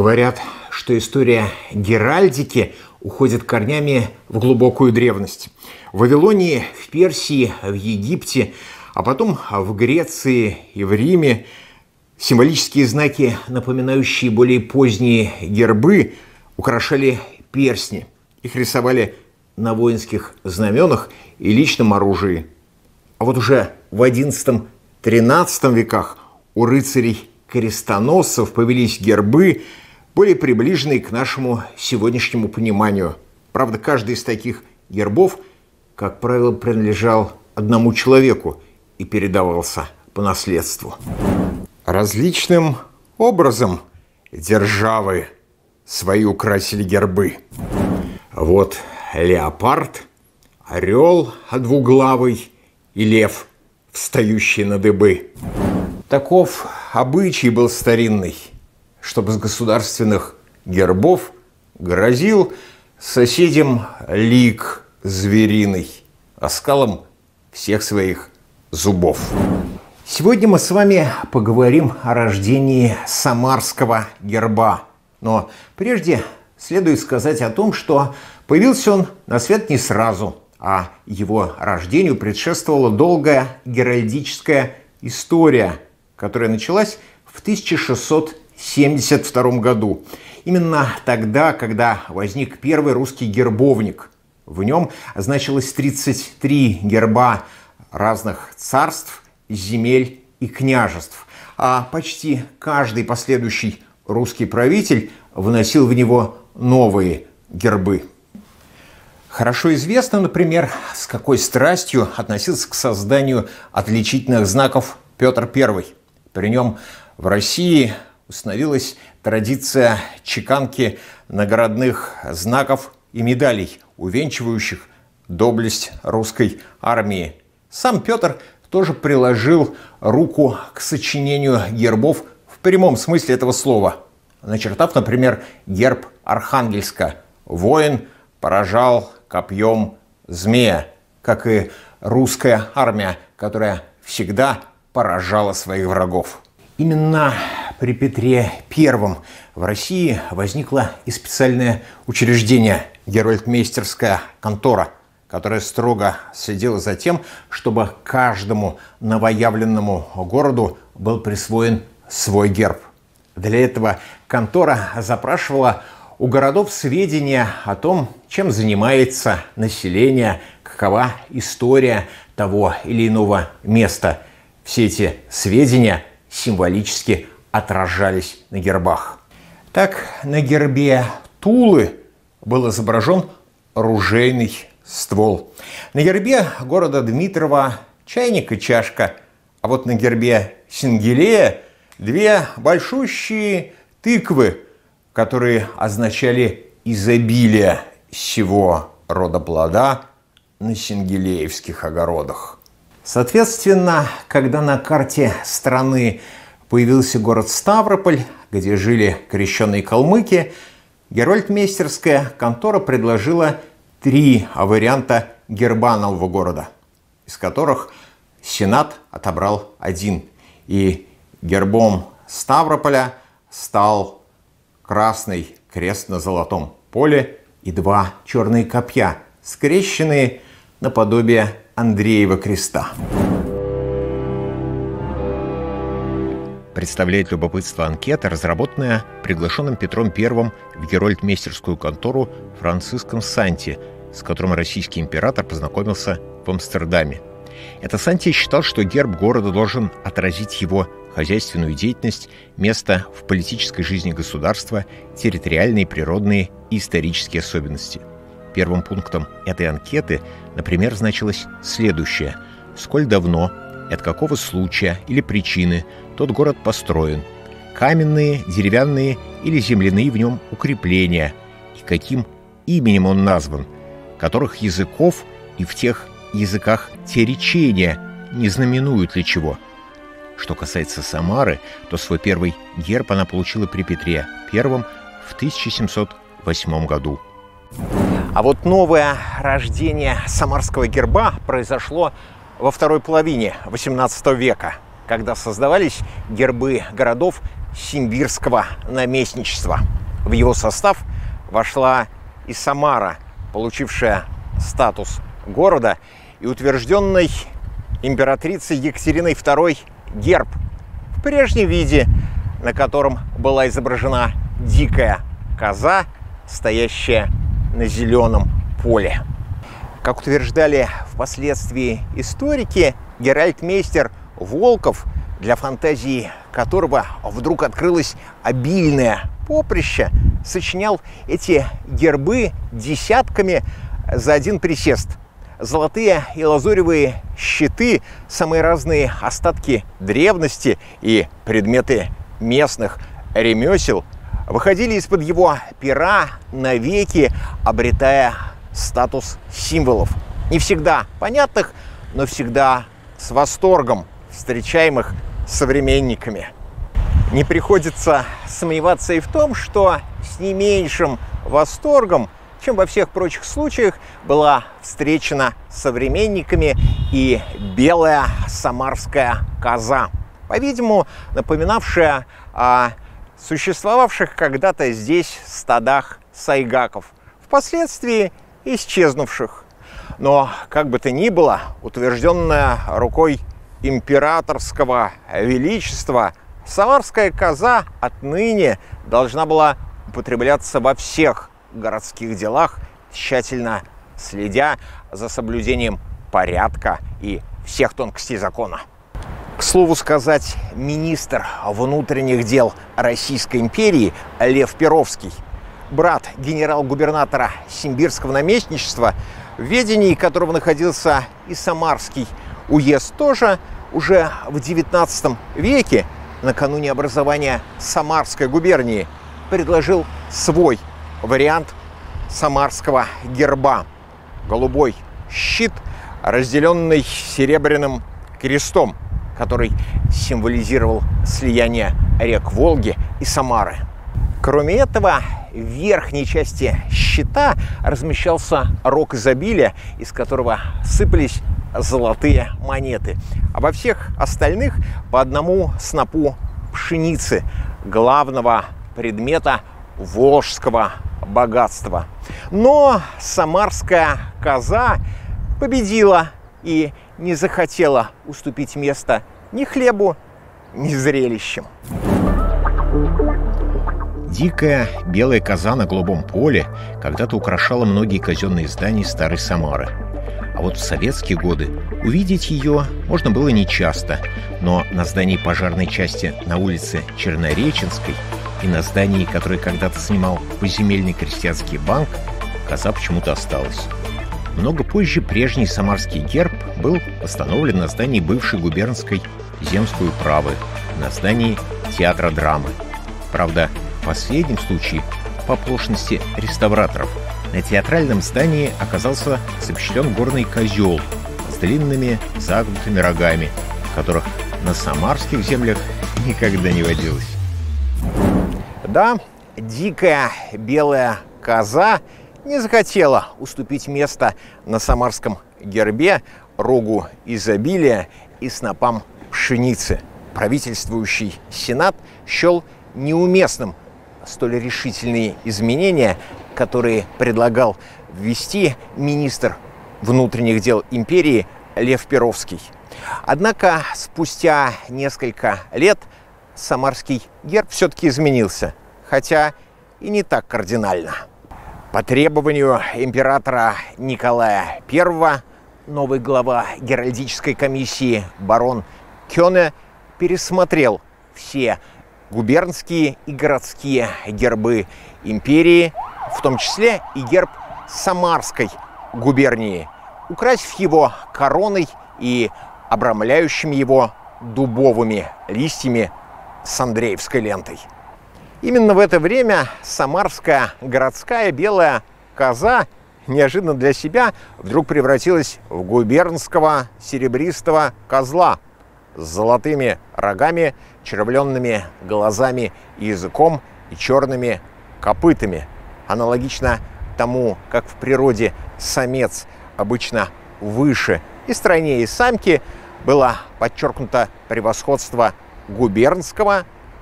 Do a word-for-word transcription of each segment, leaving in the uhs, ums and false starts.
Говорят, что история геральдики уходит корнями в глубокую древность. В Вавилонии, в Персии, в Египте, а потом в Греции и в Риме символические знаки, напоминающие более поздние гербы, украшали перстни. Их рисовали на воинских знаменах и личном оружии. А вот уже в одиннадцатом-тринадцатом веках у рыцарей-крестоносцев появились гербы, более приближенные к нашему сегодняшнему пониманию. Правда, каждый из таких гербов, как правило, принадлежал одному человеку и передавался по наследству. Различным образом державы свои украсили гербы. Вот леопард, орел двуглавый и лев, встающий на дыбы. Таков обычай был старинный, чтобы с государственных гербов грозил соседям лик звериный оскалом всех своих зубов. Сегодня мы с вами поговорим о рождении самарского герба. Но прежде следует сказать о том, что появился он на свет не сразу, а его рождению предшествовала долгая геральдическая история, которая началась в тысяча шестьсот семьдесят втором году. Именно тогда, когда возник первый русский гербовник. В нем значилось тридцать три герба разных царств, земель и княжеств. А почти каждый последующий русский правитель вносил в него новые гербы. Хорошо известно, например, с какой страстью относился к созданию отличительных знаков Петр Первый. При нем в России установилась традиция чеканки наградных знаков и медалей, увенчивающих доблесть русской армии. Сам Петр тоже приложил руку к сочинению гербов в прямом смысле этого слова, начертав, например, герб Архангельска. Воин поражал копьем змея, как и русская армия, которая всегда поражала своих врагов. Именно при Петре Первом в России возникло и специальное учреждение – Герольдмейстерская контора, которая строго следила за тем, чтобы каждому новоявленному городу был присвоен свой герб. Для этого контора запрашивала у городов сведения о том, чем занимается население, какова история того или иного места. Все эти сведения символически отражались на гербах. Так, на гербе Тулы был изображен ружейный ствол. На гербе города Дмитрова чайник и чашка, а вот на гербе Сенгилея две большущие тыквы, которые означали изобилие сего рода плода на сенгилеевских огородах. Соответственно, когда на карте страны появился город Ставрополь, где жили крещеные калмыки, Герольдмейстерская контора предложила три варианта герба нового города, из которых Сенат отобрал один. И гербом Ставрополя стал красный крест на золотом поле и два черные копья, скрещенные наподобие Андреева креста. Представляет любопытство анкета, разработанная приглашенным Петром Первым в Герольдмейстерскую контору Франциском Санти, с которым российский император познакомился в Амстердаме. Это Санти считал, что герб города должен отразить его хозяйственную деятельность, место в политической жизни государства, территориальные, природные и исторические особенности. Первым пунктом этой анкеты, например, значилось следующее: сколь давно, от какого случая или причины тот город построен, каменные, деревянные или земляные в нем укрепления и каким именем он назван, которых языков и в тех языках те речения не знаменуют ли чего. Что касается Самары, то свой первый герб она получила при Петре Первом в тысяча семьсот восьмом году. А вот новое рождение самарского герба произошло во второй половине восемнадцатого века, когда создавались гербы городов симбирского наместничества. В его состав вошла и Самара, получившая статус города, и утвержденный императрицей Екатериной второй герб в прежнем виде, на котором была изображена дикая коза, стоящая на зеленом поле. Как утверждали впоследствии историки, геральтмейстер Волков, для фантазии которого вдруг открылось обильное поприще, сочинял эти гербы десятками за один присест. Золотые и лазуревые щиты, самые разные остатки древности и предметы местных ремесел выходили из-под его пера навеки, обретая статус символов. Не всегда понятных, но всегда с восторгом встречаемых современниками. Не приходится сомневаться и в том, что с не меньшим восторгом, чем во всех прочих случаях, была встречена современниками и белая самарская коза, по-видимому, напоминавшая о существовавших когда-то здесь стадах сайгаков, впоследствии исчезнувших. Но, как бы то ни было, утвержденная рукой императорского величества, самарская коза отныне должна была употребляться во всех городских делах, тщательно следя за соблюдением порядка и всех тонкостей закона. К слову сказать, министр внутренних дел Российской империи Лев Перовский, брат генерал-губернатора Симбирского наместничества, в ведении которого находился и Самарский уезд тоже, уже в девятнадцатом веке, накануне образования Самарской губернии, предложил свой вариант самарского герба. Голубой щит, разделенный серебряным крестом, который символизировал слияние рек Волги и Самары. Кроме этого, в верхней части щита размещался рог изобилия, из которого сыпались золотые монеты, а во всех остальных по одному снопу пшеницы, главного предмета волжского богатства. Но самарская коза победила и не захотела уступить место ни хлебу, ни зрелищам. Дикая белая коза на голубом поле когда-то украшала многие казенные здания старой Самары. А вот в советские годы увидеть ее можно было нечасто, но на здании пожарной части на улице Чернореченской и на здании, которое когда-то снимал поземельный крестьянский банк, коза почему-то осталась. Много позже прежний самарский герб был восстановлен на здании бывшей губернской земской управы, на здании театра драмы. Правда, в последнем случае, по оплошности реставраторов, на театральном здании оказался запечатлен горный козел с длинными загнутыми рогами, которых на самарских землях никогда не водилось. Да, дикая белая коза не захотела уступить место на самарском гербе рогу изобилия и снопам пшеницы. Правительствующий сенат счел неуместным столь решительные изменения, которые предлагал ввести министр внутренних дел империи Лев Перовский. Однако спустя несколько лет самарский герб все-таки изменился, хотя и не так кардинально. По требованию императора Николая Первого новый глава геральдической комиссии барон Кёне пересмотрел все губернские и городские гербы империи, в том числе и герб Самарской губернии, украсив его короной и обрамляющими его дубовыми листьями с Андреевской лентой. Именно в это время самарская городская белая коза неожиданно для себя вдруг превратилась в губернского серебристого козла с золотыми рогами, червленными глазами и языком и черными копытами. Аналогично тому, как в природе самец обычно выше и стройнее самки, было подчеркнуто превосходство губернского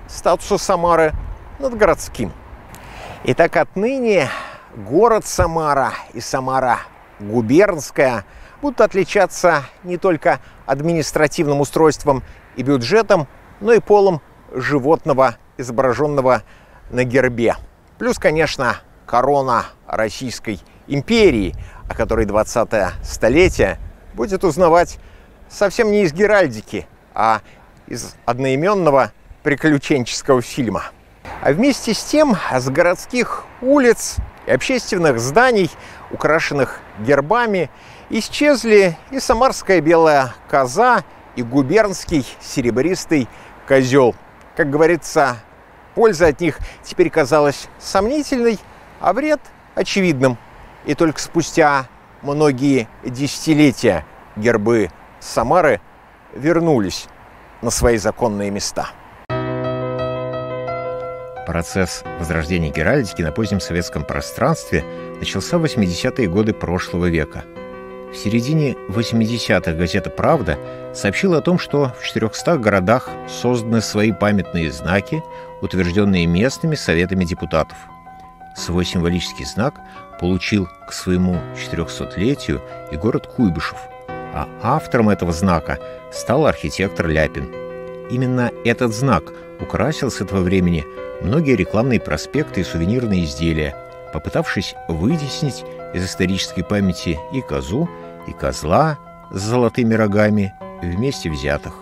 статуса Самары над городским. Итак, отныне город Самара и Самара губернская будут отличаться не только административным устройством и бюджетом, но и полом животного, изображенного на гербе. Плюс, конечно, корона Российской империи, о которой двадцатое столетие будет узнавать совсем не из геральдики, а из одноименного приключенческого фильма. А вместе с тем с городских улиц и общественных зданий, украшенных гербами, исчезли и самарская белая коза, и губернский серебристый козел. Как говорится, польза от них теперь казалась сомнительной, а вред очевидным. И только спустя многие десятилетия гербы Самары вернулись на свои законные места. Процесс возрождения геральдики на позднем советском пространстве начался в восьмидесятые годы прошлого века. В середине восьмидесятых газета «Правда» сообщила о том, что в четырехстах городах созданы свои памятные знаки, утвержденные местными советами депутатов. Свой символический знак получил к своему четырехсотлетию и город Куйбышев, а автором этого знака стал архитектор Ляпин. Именно этот знак украсил с этого времени многие рекламные проспекты и сувенирные изделия, попытавшись вытеснить из исторической памяти и козу, и козла с золотыми рогами вместе взятых.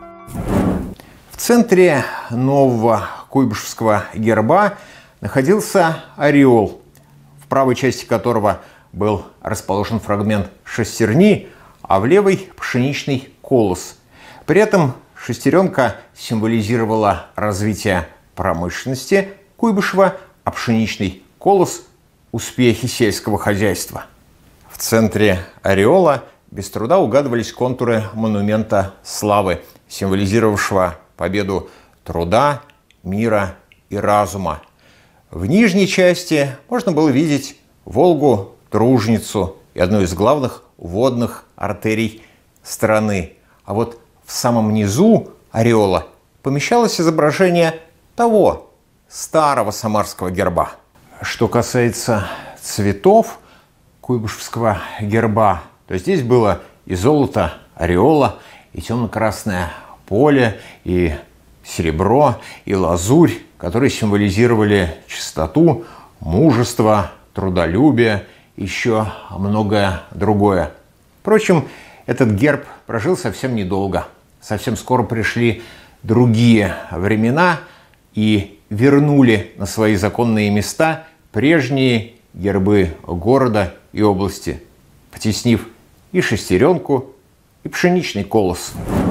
В центре нового куйбышевского герба находился ореол, в правой части которого был расположен фрагмент шестерни, а в левой – пшеничный колос. При этом шестеренка символизировала развитие промышленности Куйбышева, а пшеничный колос – успехи сельского хозяйства. В центре ореола без труда угадывались контуры монумента славы, символизировавшего победу труда, мира и разума. В нижней части можно было видеть Волгу-Труженицу и одну из главных водных артерий страны. А вот в самом низу ореола помещалось изображение того старого самарского герба. Что касается цветов куйбышевского герба, то здесь было и золото ореола, и темно-красное поле, и серебро, и лазурь, которые символизировали чистоту, мужество, трудолюбие, еще многое другое. Впрочем, этот герб прожил совсем недолго. Совсем скоро пришли другие времена и вернули на свои законные места прежние гербы города и области, потеснив и шестеренку, и пшеничный колос.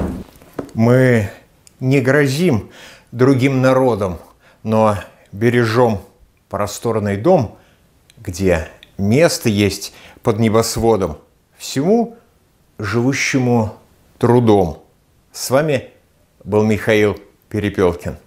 Мы не грозим другим народам, но бережем просторный дом, где место есть под небосводом всему живущему трудом. С вами был Михаил Перепелкин.